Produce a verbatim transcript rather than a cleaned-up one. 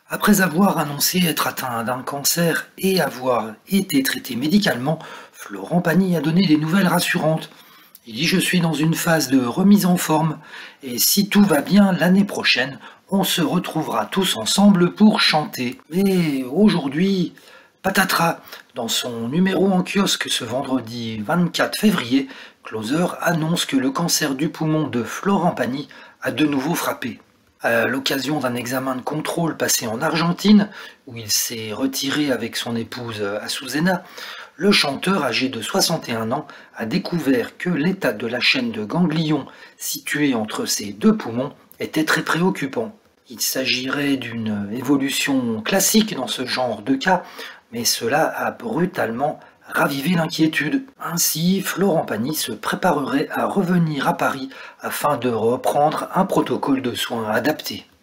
Après avoir annoncé être atteint d'un cancer et avoir été traité médicalement, Florent Pagny a donné des nouvelles rassurantes. Il dit: je suis dans une phase de remise en forme et si tout va bien l'année prochaine, on se retrouvera tous ensemble pour chanter. Mais aujourd'hui, patatras, dans son numéro en kiosque ce vendredi vingt-quatre février, Closer annonce que le cancer du poumon de Florent Pagny a de nouveau frappé. À l'occasion d'un examen de contrôle passé en Argentine, où il s'est retiré avec son épouse Azucena, le chanteur âgé de soixante et un ans a découvert que l'état de la chaîne de ganglions située entre ses deux poumons était très préoccupant. Il s'agirait d'une évolution classique dans ce genre de cas, mais cela a brutalement ravivé l'inquiétude. Ainsi, Florent Pagny se préparerait à revenir à Paris afin de reprendre un protocole de soins adapté.